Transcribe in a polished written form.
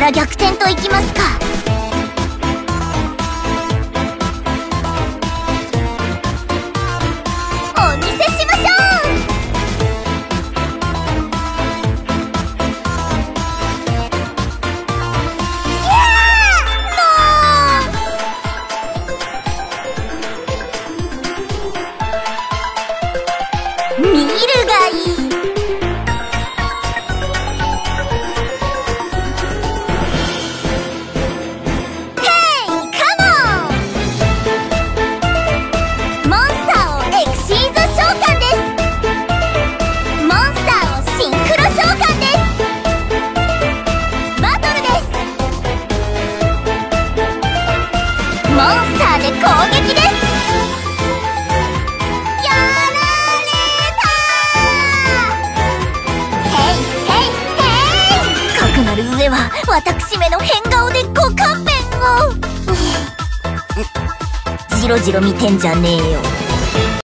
から逆転といきますか。お見せしましょう。いやー、もう見るがいい。モンスターで攻撃です。やられた。へいへいへい。かくなる上は私めの変顔でご勘弁を。ジロジロ見てんじゃねえよ。